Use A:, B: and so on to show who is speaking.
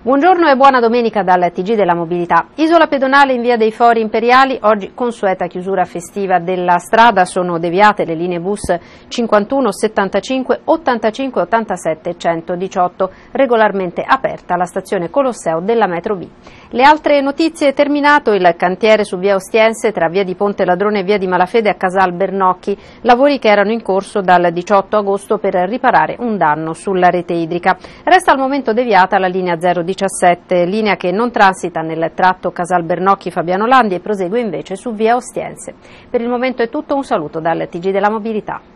A: Buongiorno e buona domenica dal TG della Mobilità. Isola pedonale in via dei Fori Imperiali, oggi consueta chiusura festiva della strada, sono deviate le linee bus 51, 75, 85, 87 e 118, regolarmente aperta la stazione Colosseo della metro B. Le altre notizie: terminato il cantiere su via Ostiense tra via di Ponte Ladrone e via di Malafede a Casal Bernocchi, lavori che erano in corso dal 18 agosto per riparare un danno sulla rete idrica. Resta al momento deviata la linea 017, linea che non transita nel tratto Casal Bernocchi-Fabiano Landi e prosegue invece su via Ostiense. Per il momento è tutto, un saluto dal TG della Mobilità.